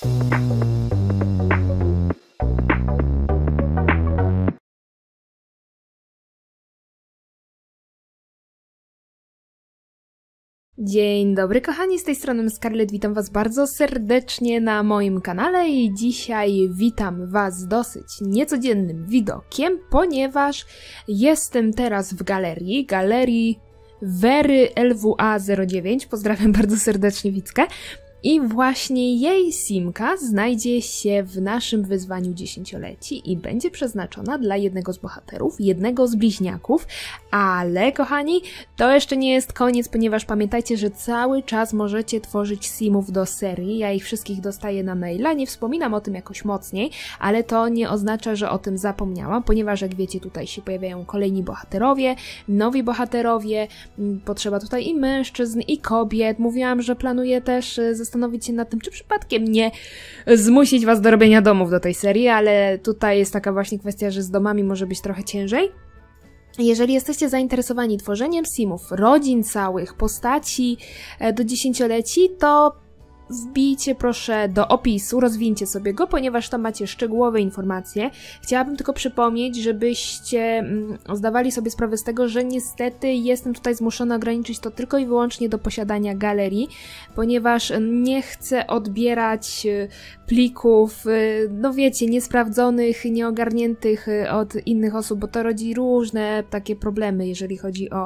Dzień dobry kochani, z tej strony Scarlett, witam was bardzo serdecznie na moim kanale i dzisiaj witam was dosyć niecodziennym widokiem, ponieważ jestem teraz w galerii Wery LWA09, pozdrawiam bardzo serdecznie Wickę. I właśnie jej simka znajdzie się w naszym wyzwaniu 10-leci i będzie przeznaczona dla jednego z bohaterów, jednego z bliźniaków, ale kochani, to jeszcze nie jest koniec, ponieważ pamiętajcie, że cały czas możecie tworzyć simów do serii, ja ich wszystkich dostaję na maila, nie wspominam o tym jakoś mocniej, ale to nie oznacza, że o tym zapomniałam, ponieważ jak wiecie, tutaj się pojawiają kolejni bohaterowie, nowi bohaterowie, potrzeba tutaj i mężczyzn, i kobiet, mówiłam, że planuję też zastanowić się nad tym, czy przypadkiem nie zmusić was do robienia domów do tej serii, ale tutaj jest taka właśnie kwestia, że z domami może być trochę ciężej. Jeżeli jesteście zainteresowani tworzeniem simów, rodzin całych, postaci do 10-leci, to wbijcie proszę do opisu, rozwinьте sobie go, ponieważ tam macie szczegółowe informacje. Chciałabym tylko przypomnieć, żebyście zdawali sobie sprawę z tego, że niestety jestem tutaj zmuszona ograniczyć to tylko i wyłącznie do posiadania galerii, ponieważ nie chcę odbierać plików, no wiecie, niesprawdzonych, nieogarniętych od innych osób, bo to rodzi różne takie problemy, jeżeli chodzi o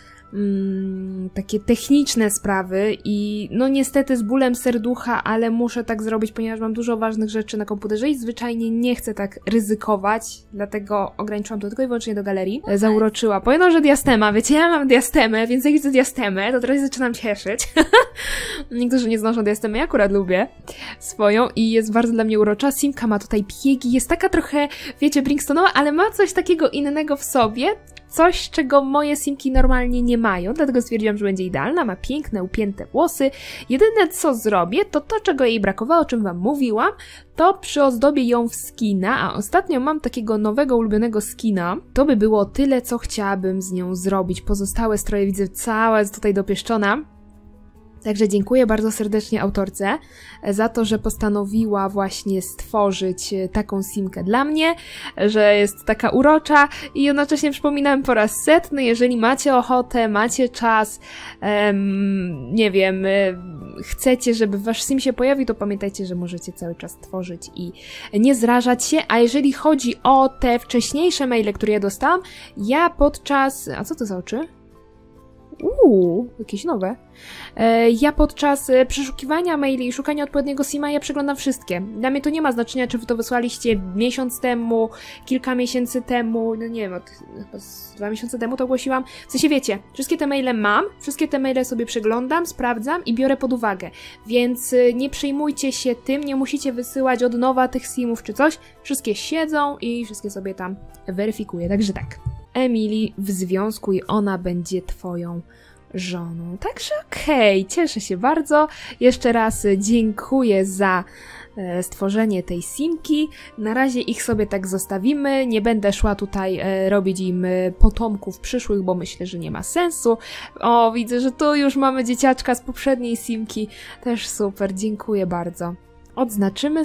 takie techniczne sprawy i no niestety z bólem serducha, ale muszę tak zrobić, ponieważ mam dużo ważnych rzeczy na komputerze i zwyczajnie nie chcę tak ryzykować, dlatego ograniczyłam to tylko i wyłącznie do galerii. Zauroczyła. Powiem, że diastema, wiecie, ja mam diastemę, więc jak widzę diastemę, to teraz zaczynam cieszyć. Niektórzy nie znoszą diastemy, ja akurat lubię swoją i jest bardzo dla mnie urocza. Simka ma tutaj biegi, jest taka trochę, wiecie, Brinkstonowa, ale ma coś takiego innego w sobie, coś, czego moje simki normalnie nie mają, dlatego stwierdziłam, że będzie idealna, ma piękne, upięte włosy. Jedyne co zrobię, to to, czego jej brakowało, o czym wam mówiłam, to przyozdobię ją w skina, a ostatnio mam takiego nowego, ulubionego skina. To by było tyle, co chciałabym z nią zrobić. Pozostałe stroje widzę, cała jest tutaj dopieszczona. Także dziękuję bardzo serdecznie autorce za to, że postanowiła właśnie stworzyć taką simkę dla mnie, że jest taka urocza i jednocześnie przypominam po raz setny, jeżeli macie ochotę, macie czas, nie wiem, chcecie, żeby wasz sim się pojawił, to pamiętajcie, że możecie cały czas tworzyć i nie zrażać się, a jeżeli chodzi o te wcześniejsze maile, które ja dostałam, ja podczas... A co to za oczy? Jakieś nowe. Ja podczas przeszukiwania maili i szukania odpowiedniego sima, ja przeglądam wszystkie. Dla mnie to nie ma znaczenia, czy wy to wysłaliście miesiąc temu, kilka miesięcy temu, no nie wiem, chyba 2 miesiące temu to ogłosiłam. W sensie wiecie, wszystkie te maile mam, wszystkie te maile sobie przeglądam, sprawdzam i biorę pod uwagę. Więc nie przejmujcie się tym, nie musicie wysyłać od nowa tych simów czy coś. Wszystkie siedzą i wszystkie sobie tam weryfikuję, także tak. Emily w związku i ona będzie twoją żoną. Także okej, cieszę się bardzo. Jeszcze raz dziękuję za stworzenie tej simki. Na razie ich sobie tak zostawimy. Nie będę szła tutaj robić im potomków przyszłych, bo myślę, że nie ma sensu. O, widzę, że tu już mamy dzieciaczka z poprzedniej simki. Też super, dziękuję bardzo. Odznaczymy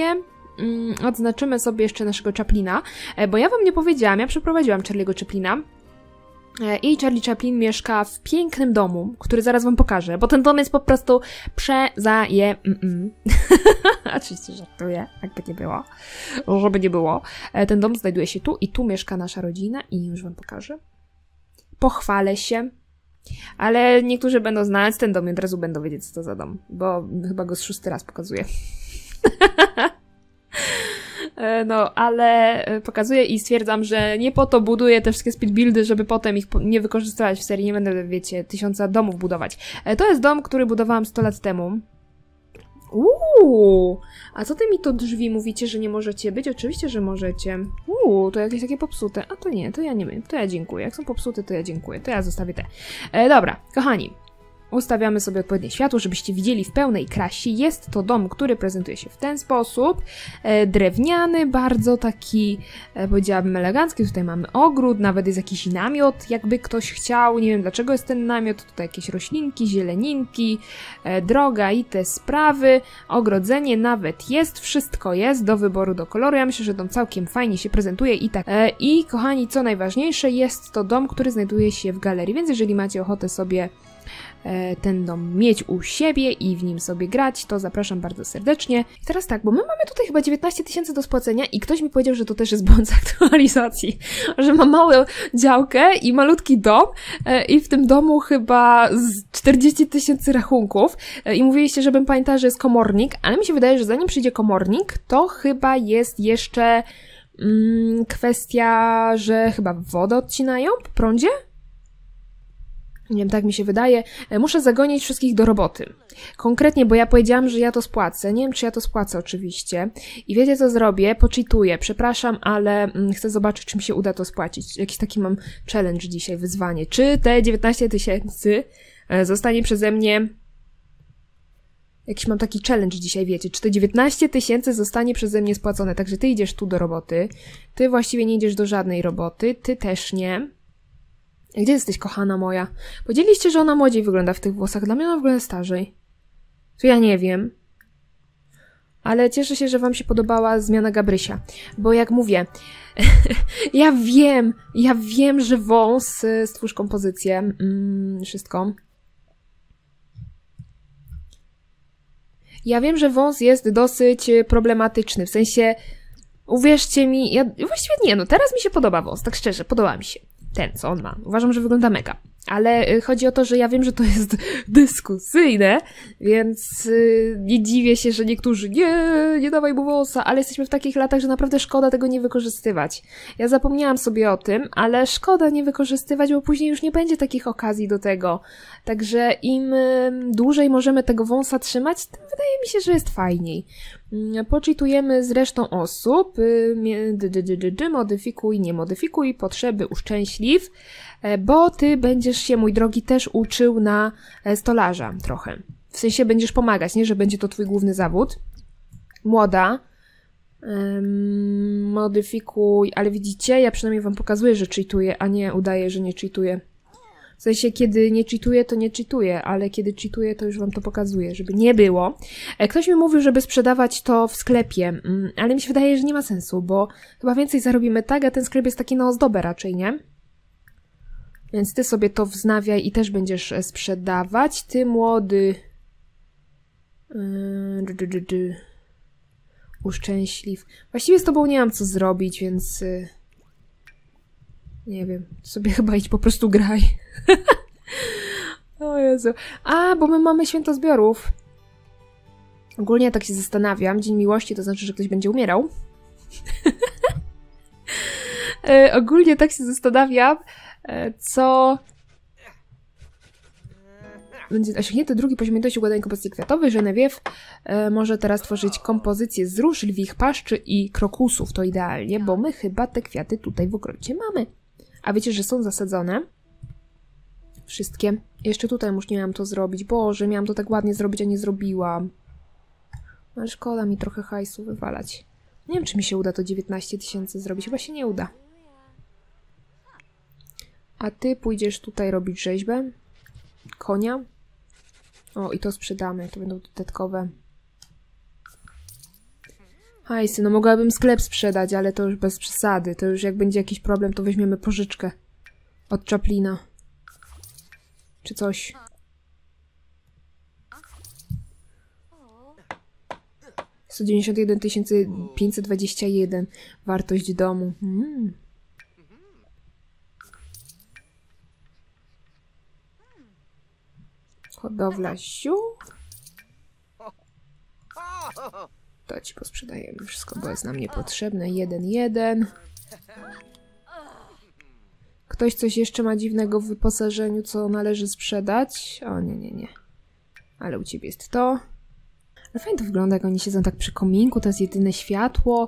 sobie jeszcze naszego Chaplina, bo ja wam nie powiedziałam, ja przeprowadziłam Charlie'ego Chaplina i Charlie Chaplin mieszka w pięknym domu, który zaraz wam pokażę, bo ten dom jest po prostu Oczywiście żartuję, jakby nie było, żeby nie było. Ten dom znajduje się tu i tu mieszka nasza rodzina i już wam pokażę. Pochwalę się, ale niektórzy będą znać ten dom i od razu będą wiedzieć, co to za dom, bo chyba go z 6. raz pokazuję. No, ale pokazuję i stwierdzam, że nie po to buduję te wszystkie speedbuildy, żeby potem ich nie wykorzystywać w serii. Nie będę, wiecie, 1000 domów budować. To jest dom, który budowałam 100 lat temu. A co ty mi to drzwi mówicie, że nie możecie być? Oczywiście, że możecie. To jakieś takie popsute. A to nie, to ja nie wiem. To ja dziękuję. Jak są popsute, to ja dziękuję. To ja zostawię te. Dobra, kochani. Ustawiamy sobie odpowiednie światło, żebyście widzieli w pełnej krasie. Jest to dom, który prezentuje się w ten sposób. Drewniany, bardzo taki, powiedziałabym, elegancki. Tutaj mamy ogród, nawet jest jakiś namiot, jakby ktoś chciał. Nie wiem, dlaczego jest ten namiot. Tutaj jakieś roślinki, zieleninki, droga i te sprawy. Ogrodzenie nawet jest, wszystko jest do wyboru, do koloru. Ja myślę, że dom całkiem fajnie się prezentuje i tak. I kochani, co najważniejsze, jest to dom, który znajduje się w galerii, więc jeżeli macie ochotę sobie ten dom mieć u siebie i w nim sobie grać, to zapraszam bardzo serdecznie. I teraz tak, bo my mamy tutaj chyba 19 000 do spłacenia i ktoś mi powiedział, że to też jest błąd z aktualizacji, że mam małą działkę i malutki dom i w tym domu chyba z 40 000 rachunków i mówiliście, żebym pamiętała, że jest komornik, ale mi się wydaje, że zanim przyjdzie komornik, to chyba jest jeszcze kwestia, że chyba wodę odcinają po prądzie? Nie wiem, tak mi się wydaje. Muszę zagonić wszystkich do roboty. Konkretnie, bo ja powiedziałam, że ja to spłacę. Nie wiem, czy ja to spłacę oczywiście. I wiecie, co zrobię? Pocheatuję. Przepraszam, ale chcę zobaczyć, czy mi się uda to spłacić. Jakiś taki mam challenge dzisiaj, wyzwanie. Czy te 19 000 zostanie przeze mnie... Jakiś mam taki challenge dzisiaj, wiecie. Czy te 19 000 zostanie przeze mnie spłacone? Także ty idziesz tu do roboty. Ty właściwie nie idziesz do żadnej roboty. Ty też nie. Gdzie jesteś, kochana moja? Powiedzieliście, że ona młodziej wygląda w tych włosach. Dla mnie ona wygląda starzej. To ja nie wiem. Ale cieszę się, że wam się podobała zmiana Gabrysia. Bo jak mówię, ja wiem, że wąs, stwórz kompozycję, wszystko. Ja wiem, że wąs jest dosyć problematyczny. W sensie, uwierzcie mi, właściwie nie, no teraz mi się podoba wąs, tak szczerze, podoba mi się. Ten, co on ma. Uważam, że wygląda mega. Ale chodzi o to, że ja wiem, że to jest dyskusyjne, więc nie dziwię się, że niektórzy nie dawaj mu wąsa, ale jesteśmy w takich latach, że naprawdę szkoda tego nie wykorzystywać. Ja zapomniałam sobie o tym, ale szkoda nie wykorzystywać, bo później już nie będzie takich okazji do tego. Także im dłużej możemy tego wąsa trzymać, tym wydaje mi się, że jest fajniej. Poczytujemy z resztą osób. Modyfikuj, nie modyfikuj, potrzeby uszczęśliw, bo ty będziesz się, mój drogi, też uczył na stolarza trochę. W sensie będziesz pomagać, nie, że będzie to twój główny zawód. Młoda. Modyfikuj, ale widzicie, ja przynajmniej wam pokazuję, że cheatuję, a nie udaję, że nie cheatuję. W sensie, kiedy nie cheatuję, to nie cheatuję, ale kiedy cheatuję, to już wam to pokazuję, żeby nie było. Ktoś mi mówił, żeby sprzedawać to w sklepie, ale mi się wydaje, że nie ma sensu, bo chyba więcej zarobimy tak, a ten sklep jest taki na ozdobę raczej, nie? Więc ty sobie to wznawiaj i też będziesz sprzedawać. Ty, młody... Uszczęśliw. Właściwie z tobą nie mam co zrobić, więc... Nie wiem, sobie chyba idź po prostu graj. O Jezu. A, bo my mamy święto zbiorów. Ogólnie tak się zastanawiam. Dzień miłości to znaczy, że ktoś będzie umierał. Ogólnie tak się zastanawiam, co... Będzie osiągnięty drugi poziom ilości układania kompozycji kwiatowej. Genevieve może teraz tworzyć kompozycję z róż, lwich paszczy i krokusów. To idealnie, bo my chyba te kwiaty tutaj w ogrodzie mamy. A wiecie, że są zasadzone? Wszystkie. Jeszcze tutaj już nie miałam to zrobić. Boże, miałam to tak ładnie zrobić, a nie zrobiłam. Ale szkoda mi trochę hajsu wywalać. Nie wiem, czy mi się uda to 19 000 zrobić. Chyba się nie uda. A ty pójdziesz tutaj robić rzeźbę. Konia. O, i to sprzedamy. To będą dodatkowe. Hajsy, no mogłabym sklep sprzedać, ale to już bez przesady. To już jak będzie jakiś problem, to weźmiemy pożyczkę od Chaplina. Czy coś. $191 521 wartość domu. Hodowla ziół. To ci posprzedajemy wszystko, bo jest nam niepotrzebne. 1-1. Ktoś coś jeszcze ma dziwnego w wyposażeniu, co należy sprzedać? O, nie. Ale u ciebie jest to. Ale fajnie to wygląda, jak oni siedzą tak przy kominku, to jest jedyne światło.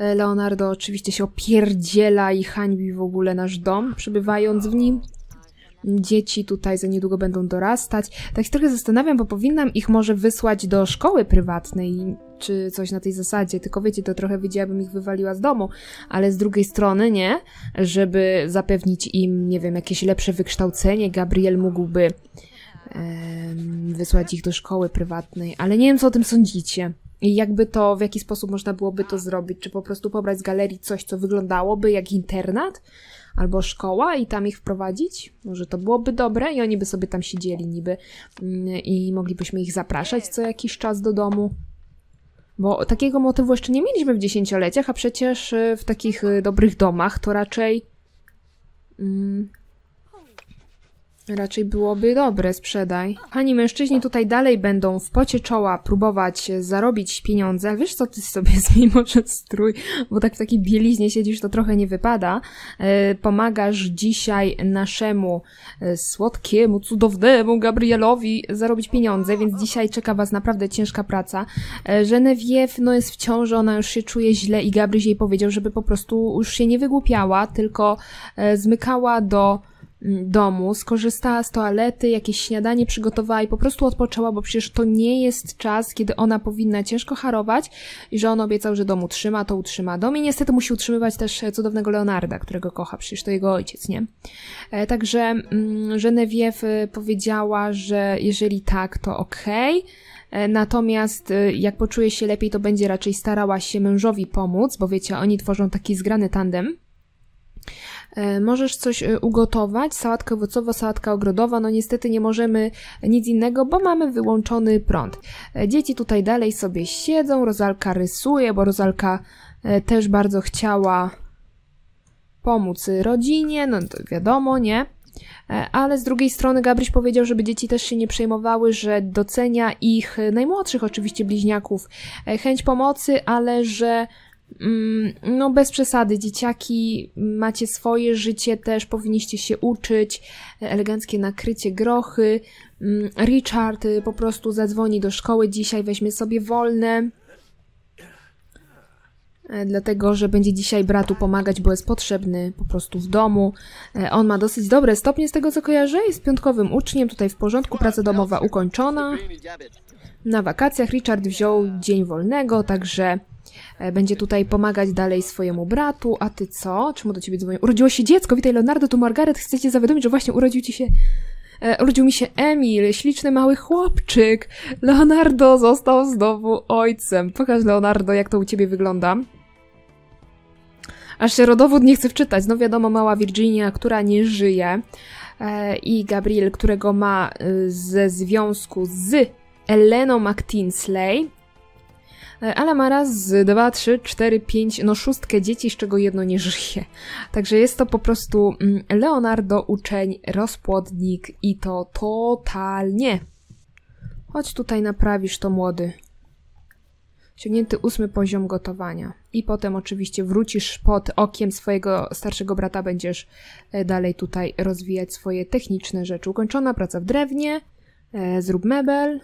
Leonardo oczywiście się opierdziela i hańbi w ogóle nasz dom, przebywając w nim. Dzieci tutaj za niedługo będą dorastać. Tak się trochę zastanawiam, bo powinnam ich może wysłać do szkoły prywatnej, czy coś na tej zasadzie, tylko wiecie, to trochę wyjdzie, jakbym ich wywaliła z domu, ale z drugiej strony nie, żeby zapewnić im, nie wiem, jakieś lepsze wykształcenie, Gabriel mógłby wysłać ich do szkoły prywatnej, ale nie wiem, co o tym sądzicie. I jakby to, w jaki sposób można byłoby to zrobić? Czy po prostu pobrać z galerii coś, co wyglądałoby jak internat? Albo szkoła i tam ich wprowadzić? Może to byłoby dobre i oni by sobie tam siedzieli niby i moglibyśmy ich zapraszać co jakiś czas do domu. Bo takiego motywu jeszcze nie mieliśmy w dziesięcioleciach, a przecież w takich dobrych domach to raczej byłoby dobre, sprzedaj. Pani mężczyźni tutaj dalej będą w pocie czoła próbować zarobić pieniądze. Wiesz co, ty sobie zmień może strój, bo tak w takiej bieliźnie siedzisz, to trochę nie wypada. Pomagasz dzisiaj naszemu słodkiemu, cudownemu Gabrielowi zarobić pieniądze, więc dzisiaj czeka was naprawdę ciężka praca. Genevieve, no jest w ciąży, ona już się czuje źle i Gabryś jej powiedział, żeby po prostu już się nie wygłupiała, tylko zmykała do domu, skorzystała z toalety, jakieś śniadanie przygotowała i po prostu odpoczęła, bo przecież to nie jest czas, kiedy ona powinna ciężko harować i że on obiecał, że dom utrzyma, to utrzyma dom i niestety musi utrzymywać też cudownego Leonarda, którego kocha, przecież to jego ojciec, nie? Także Genevieve powiedziała, że jeżeli tak, to okej. Natomiast jak poczuje się lepiej, to będzie raczej starała się mężowi pomóc, bo wiecie, oni tworzą taki zgrany tandem. Możesz coś ugotować, sałatkę owocowa, sałatka ogrodowa, no niestety nie możemy nic innego, bo mamy wyłączony prąd. Dzieci tutaj dalej sobie siedzą, Rozalka rysuje, bo Rozalka też bardzo chciała pomóc rodzinie, no to wiadomo, nie? Ale z drugiej strony Gabryś powiedział, żeby dzieci też się nie przejmowały, że docenia ich najmłodszych oczywiście bliźniaków chęć pomocy, ale że no bez przesady, dzieciaki, macie swoje życie też, powinniście się uczyć, eleganckie nakrycie, grochy. Richard po prostu zadzwoni do szkoły dzisiaj, weźmie sobie wolne, dlatego, że będzie dzisiaj bratu pomagać, bo jest potrzebny po prostu w domu. On ma dosyć dobre stopnie z tego, co kojarzę, jest piątkowym uczniem, tutaj w porządku, praca domowa ukończona. Na wakacjach Richard wziął dzień wolnego, także będzie tutaj pomagać dalej swojemu bratu. A ty co? Czemu do ciebie dzwonią? Urodziło się dziecko. Witaj, Leonardo, tu Margaret. Chcę cię zawiadomić, że właśnie urodził mi się Emil, śliczny mały chłopczyk. Leonardo został znowu ojcem. Pokaż, Leonardo, jak to u ciebie wygląda. Aż się rodowód nie chce wczytać. No wiadomo, mała Virginia, która nie żyje. I Gabriel, którego ma ze związku z Eleną McTinsley. Ale ma raz, 2, 3, 4, 5, no 6 dzieci, z czego jedno nie żyje. Także jest to po prostu Leonardo, uczeń, rozpłodnik i to totalnie. Chodź tutaj, naprawisz to, młody. Osiągnięty 8 poziom gotowania. I potem oczywiście wrócisz pod okiem swojego starszego brata, będziesz dalej tutaj rozwijać swoje techniczne rzeczy. Ukończona praca w drewnie, zrób mebel.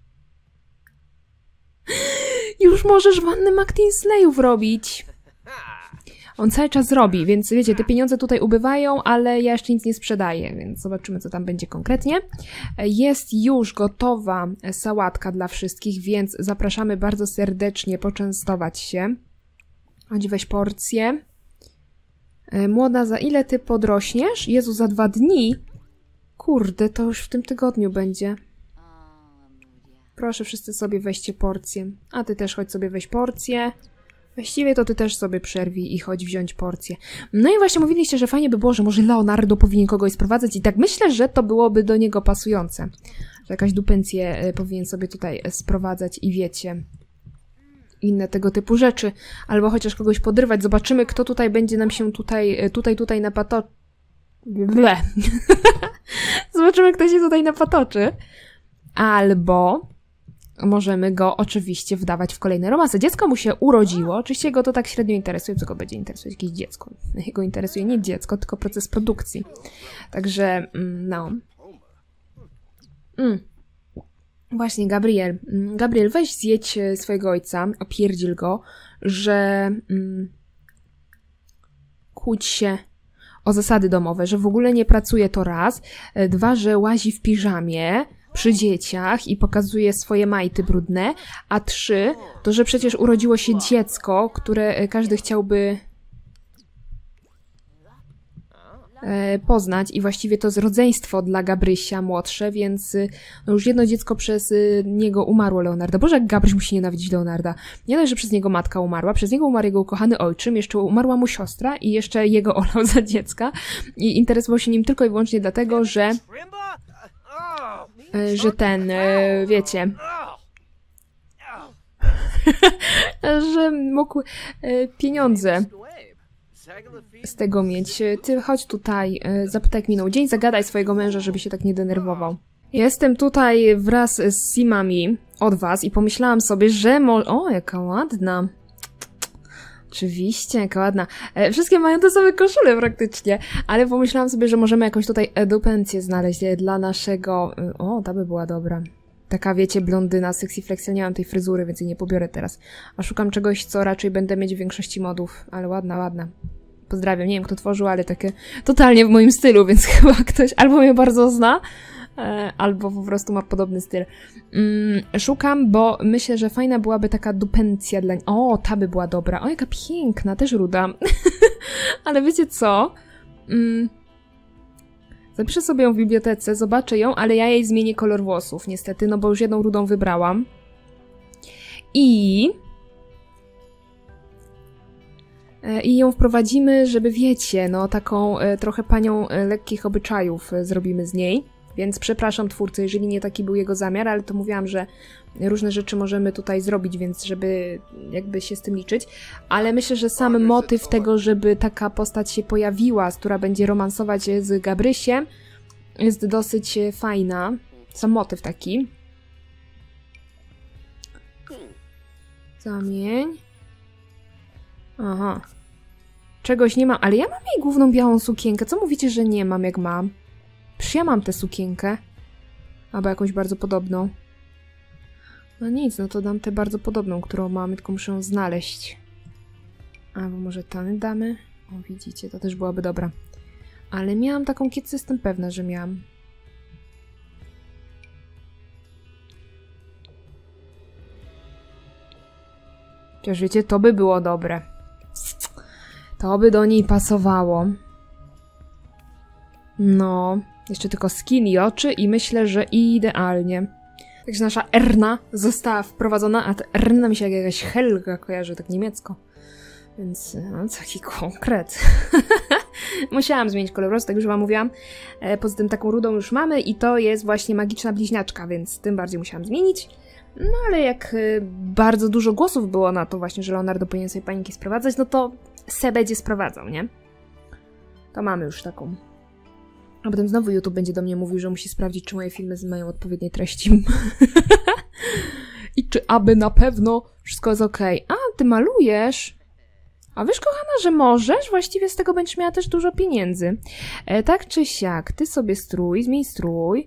Już możesz wannę McTinsleyów robić. On cały czas robi, więc wiecie, te pieniądze tutaj ubywają, ale ja jeszcze nic nie sprzedaję, więc zobaczymy, co tam będzie konkretnie. Jest już gotowa sałatka dla wszystkich, więc zapraszamy bardzo serdecznie poczęstować się. Chodź, weź porcję. Młoda, za ile ty podrośniesz? Jezu, za 2 dni? Kurde, to już w tym tygodniu będzie. Proszę, wszyscy sobie weźcie porcję. A ty też chodź sobie weź porcję. Właściwie to ty też sobie przerwij i chodź wziąć porcję. No i właśnie mówiliście, że fajnie by było, że może Leonardo powinien kogoś sprowadzać i tak myślę, że to byłoby do niego pasujące. Że jakaś dupencję powinien sobie tutaj sprowadzać i wiecie, inne tego typu rzeczy. Albo chociaż kogoś podrywać. Zobaczymy, kto tutaj będzie nam się tutaj napatoczy. Zobaczymy, kto się tutaj napatoczy. Albo możemy go oczywiście wdawać w kolejne romanse. Dziecko mu się urodziło, oczywiście go to tak średnio interesuje, co go będzie interesować? Jakieś dziecko. Jego interesuje nie dziecko, tylko proces produkcji. Także, no. Właśnie, Gabriel. Gabriel, weź zjedź swojego ojca, opierdziel go, że kłóć się o zasady domowe, że w ogóle nie pracuje to raz, dwa, że łazi w piżamie przy dzieciach i pokazuje swoje majty brudne, a trzy, to że przecież urodziło się dziecko, które każdy chciałby poznać i właściwie to jest rodzeństwo dla Gabrysia młodsze, więc no już jedno dziecko przez niego umarło Leonarda. Boże, jak Gabryś musi nienawidzić Leonarda. Nie dość, że przez niego matka umarła, przez niego umarł jego ukochany ojczym, jeszcze umarła mu siostra i jeszcze jego olał za dziecka i interesował się nim tylko i wyłącznie dlatego, że ten, wiecie, że mógł pieniądze z tego mieć. Ty chodź tutaj, zapytaj jak minął dzień, zagadaj swojego męża, żeby się tak nie denerwował. Jestem tutaj wraz z Simami od was i pomyślałam sobie, że o, jaka ładna. Oczywiście, jaka ładna. Wszystkie mają te same koszule praktycznie, ale pomyślałam sobie, że możemy jakąś tutaj edupencję znaleźć dla naszego... O, ta by była dobra. Taka, wiecie, blondyna, sexy flex. Ja nie mam tej fryzury, więc jej nie pobiorę teraz. A szukam czegoś, co raczej będę mieć w większości modów. Ale ładna, ładna. Pozdrawiam. Nie wiem, kto tworzył, ale takie totalnie w moim stylu, więc chyba ktoś albo mnie bardzo zna, albo po prostu ma podobny styl. Szukam, bo myślę, że fajna byłaby taka dupencja dla... O, ta by była dobra. O, jaka piękna, też ruda. Ale wiecie co? Zapiszę sobie ją w bibliotece, zobaczę ją, ale ja jej zmienię kolor włosów, niestety, no bo już jedną rudą wybrałam. I ją wprowadzimy, żeby wiecie, no taką trochę panią lekkich obyczajów zrobimy z niej. Więc przepraszam twórcę, jeżeli nie taki był jego zamiar, ale to mówiłam, że różne rzeczy możemy tutaj zrobić, więc żeby jakby się z tym liczyć. Ale myślę, że sam motyw tego, żeby taka postać się pojawiła, która będzie romansować z Gabrysiem, jest dosyć fajna. Sam motyw taki. Zamień. Aha. Czegoś nie mam, ale ja mam jej główną białą sukienkę. Co mówicie, że nie mam, jak mam? Przecież ja mam tę sukienkę. Albo jakąś bardzo podobną. No nic, no to dam tę bardzo podobną, którą mamy, tylko muszę ją znaleźć. Albo może tę damy? O, widzicie, to też byłaby dobra. Ale miałam taką kiecę, jestem pewna, że miałam. Chociaż wiecie, to by było dobre. To by do niej pasowało. No, jeszcze tylko skin i oczy i myślę, że idealnie. Także nasza Erna została wprowadzona, a ta Erna mi się jak jakaś Helga kojarzy, tak niemiecko. Więc no, taki konkret. Musiałam zmienić kolor włosów, tak już wam mówiłam. Poza tym taką rudą już mamy i to jest właśnie magiczna bliźniaczka, więc tym bardziej musiałam zmienić. No ale jak bardzo dużo głosów było na to właśnie, że Leonardo powinien sobie paniki sprowadzać, no to se będzie sprowadzał, nie? To mamy już taką. A potem znowu YouTube będzie do mnie mówił, że musi sprawdzić, czy moje filmy mają odpowiednie treści. I czy aby na pewno wszystko jest okej. A, ty malujesz? A wiesz, kochana, że możesz? Właściwie z tego będziesz miała też dużo pieniędzy. Tak czy siak, ty sobie strój, zmień strój.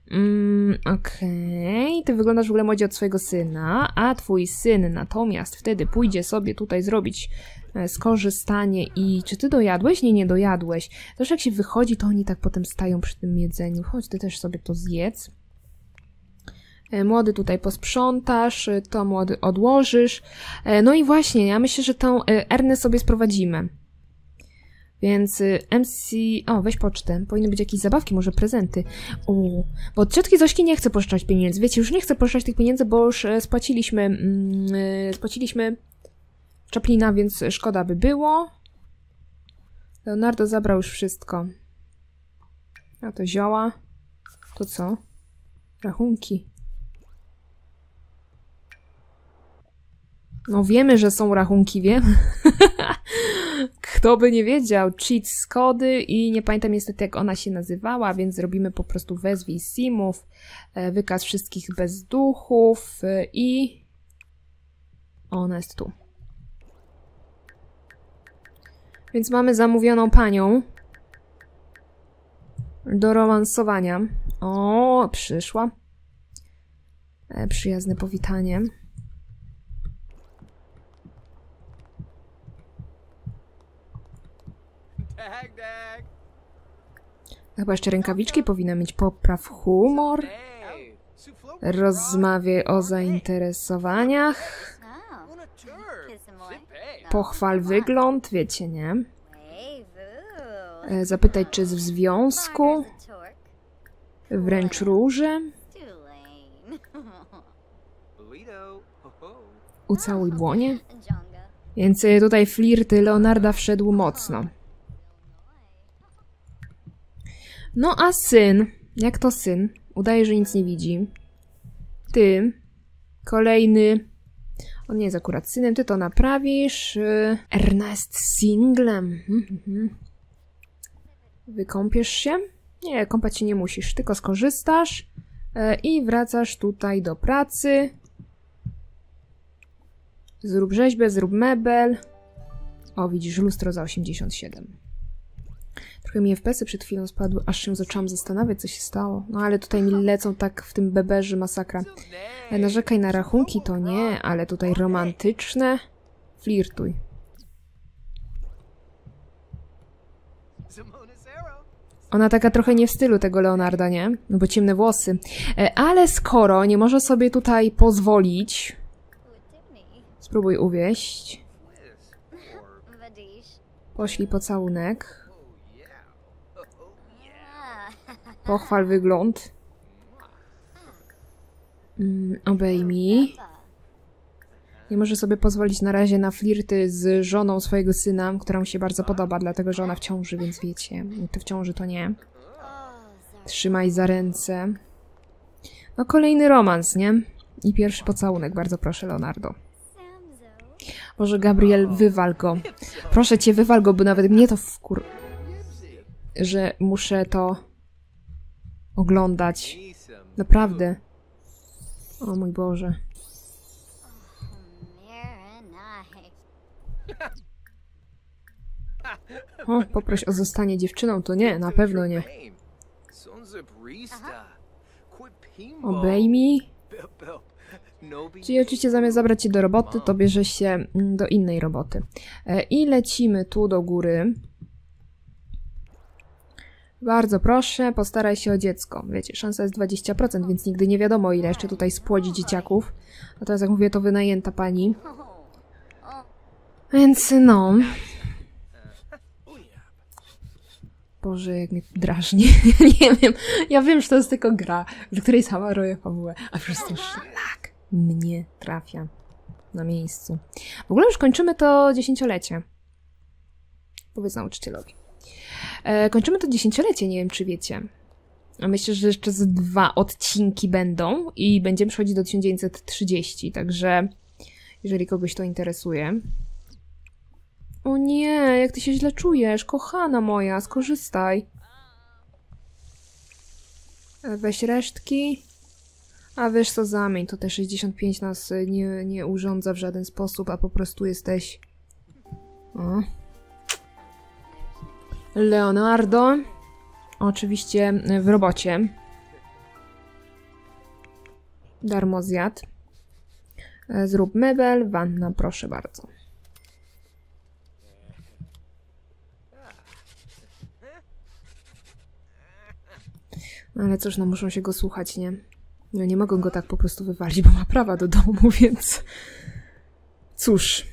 Okej. Ty wyglądasz w ogóle młodziej od swojego syna, a twój syn natomiast wtedy pójdzie sobie tutaj zrobić skorzystanie i... Czy ty dojadłeś? Nie, nie dojadłeś. Zresztą jak się wychodzi, to oni tak potem stają przy tym jedzeniu. Chodź, ty też sobie to zjedz. Młody tutaj posprzątasz, to młody odłożysz. No i właśnie, ja myślę, że tą Ernę sobie sprowadzimy. Więc MC... O, weź pocztę. Powinny być jakieś zabawki, może prezenty. Bo od ciotki Zośki nie chcę pożyczać pieniędzy. Wiecie, już nie chcę pożyczać tych pieniędzy, bo już spłaciliśmy Chaplina, więc szkoda by było. Leonardo zabrał już wszystko. A to zioła. To co? Rachunki. No wiemy, że są rachunki, wiem. Kto by nie wiedział. Cheat z kody i nie pamiętam niestety jak ona się nazywała, więc zrobimy po prostu wezwij simów, wykaz wszystkich bezduchów i ona jest tu. Więc mamy zamówioną panią do romansowania. O, przyszła. Przyjazne powitanie. Chyba jeszcze rękawiczki powinny mieć. Popraw humor. Rozmawiaj o zainteresowaniach. Pochwal wygląd, wiecie, nie? Zapytaj, czy jest w związku. Wręcz róże. Ucałuj dłonie. Więc tutaj flirty Leonarda wszedł mocno. No a syn? Jak to syn? Udaje, że nic nie widzi. Ty. Kolejny. On nie jest akurat synem, ty to naprawisz. Ernest singlem. Wykąpiesz się? Nie, kąpać się nie musisz, tylko skorzystasz i wracasz tutaj do pracy. Zrób rzeźbę, zrób mebel. O, widzisz, lustro za 87. Trochę mi FPS-y przed chwilą spadły, aż się zaczęłam zastanawiać, co się stało. No ale tutaj mi lecą tak w tym beberze masakra. Narzekaj na rachunki, to nie, ale tutaj romantyczne. Flirtuj. Ona taka trochę nie w stylu tego Leonarda, nie? No bo ciemne włosy. Ale skoro nie może sobie tutaj pozwolić... Spróbuj uwieść. Poślij pocałunek. Pochwal wygląd. Obejmij. Nie może sobie pozwolić na razie na flirty z żoną swojego syna, która mu się bardzo podoba, dlatego że ona w ciąży, więc wiecie, to w ciąży to nie. Trzymaj za ręce. No kolejny romans, nie? I pierwszy pocałunek, bardzo proszę, Leonardo. Boże, Gabriel, wywal go. Proszę cię, wywal go, bo nawet mnie to że muszę to oglądać. Naprawdę. O mój Boże. O, poproś o zostanie dziewczyną, to nie, na pewno nie. Obejmij. Czyli oczywiście zamiast zabrać cię do roboty, to bierze się do innej roboty. I lecimy tu do góry. Bardzo proszę, postaraj się o dziecko. Wiecie, szansa jest 20%, więc nigdy nie wiadomo, ile jeszcze tutaj spłodzi dzieciaków. A teraz, jak mówię, to wynajęta pani. Więc no... Boże, jak mnie drażni. Nie wiem, ja wiem, że to jest tylko gra, w której sama roję fabułę, a przez to szlak mnie trafia na miejscu. W ogóle już kończymy to 10-lecie. Powiedz nauczycielowi. Kończymy to 10-lecie, nie wiem, czy wiecie. Myślę, że jeszcze z 2 odcinki będą i będziemy przechodzić do 1930, także jeżeli kogoś to interesuje. O nie, jak ty się źle czujesz, kochana moja, skorzystaj. Weź resztki. A wiesz co, zamień, to te 65 nas nie urządza w żaden sposób, a po prostu jesteś... O. Leonardo. Oczywiście w robocie. Darmo zjadł. Zrób mebel, wanna, proszę bardzo. Ale cóż, no muszą się go słuchać, nie? Ja nie mogę go tak po prostu wywalić, bo ma prawa do domu, więc... Cóż.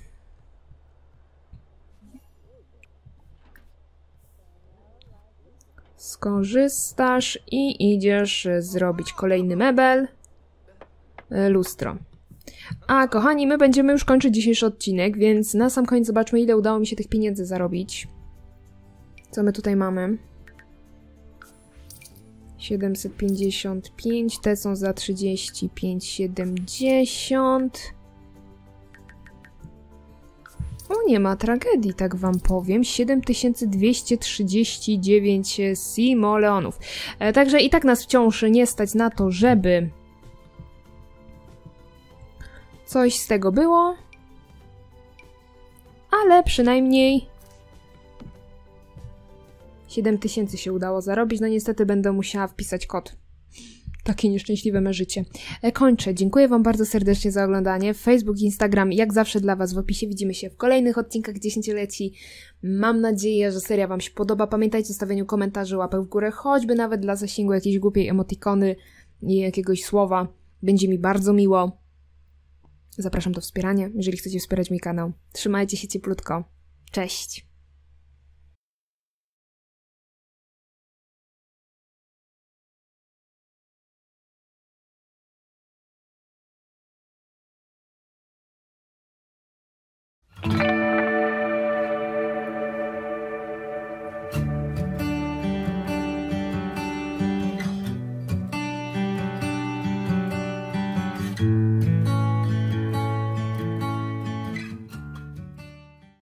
Skorzystasz i idziesz zrobić kolejny mebel. Lustro. A, kochani, my będziemy już kończyć dzisiejszy odcinek, więc na sam koniec zobaczmy, ile udało mi się tych pieniędzy zarobić. Co my tutaj mamy? 755, te są za 35,70. O, nie ma tragedii, tak wam powiem. 7239 simoleonów. Także i tak nas wciąż nie stać na to, żeby coś z tego było. Ale przynajmniej 7000 się udało zarobić. No niestety będę musiała wpisać kod. Takie nieszczęśliwe me życie. Kończę. Dziękuję wam bardzo serdecznie za oglądanie. Facebook, Instagram, jak zawsze dla was w opisie. Widzimy się w kolejnych odcinkach dziesięcioleci. Mam nadzieję, że seria wam się podoba. Pamiętajcie o stawianiu komentarzy, łapek w górę, choćby nawet dla zasięgu jakiejś głupiej emotikony i jakiegoś słowa. Będzie mi bardzo miło. Zapraszam do wspierania, jeżeli chcecie wspierać mój kanał. Trzymajcie się cieplutko. Cześć!